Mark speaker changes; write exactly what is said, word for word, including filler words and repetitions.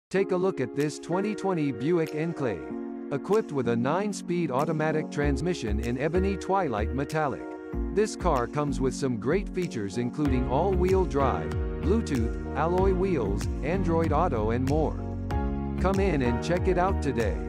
Speaker 1: Take a look at this twenty twenty Buick Enclave. Equipped with a nine-speed automatic transmission in Ebony Twilight Metallic. This car comes with some great features including all-wheel drive, Bluetooth, alloy wheels, Android Auto and more. Come in and check it out today.